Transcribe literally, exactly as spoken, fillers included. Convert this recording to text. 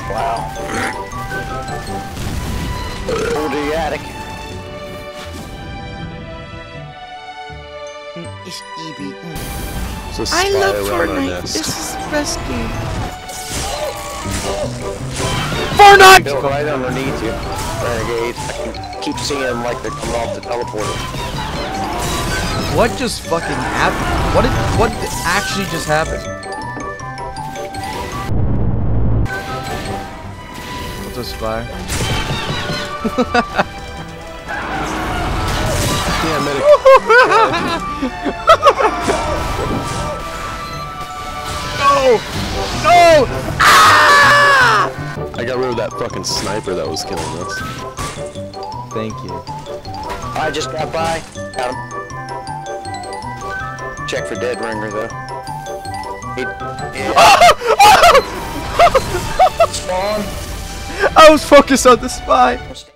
Wow. Over to the attic. Mm, it's E B. Mm. I love Fortnite. This is the best game. Fortnite! Built right underneath you, Renegade. I can keep seeing them like they're coming off the teleporter. What just fucking happened? What did what did actually just happen? What's a spy? Yeah, medic. No! No! Ah! I got rid of that fucking sniper that was killing us. Thank you. I just got by. Got him. Check for dead ringer though. He, yeah. Spawn. I was focused on the spy.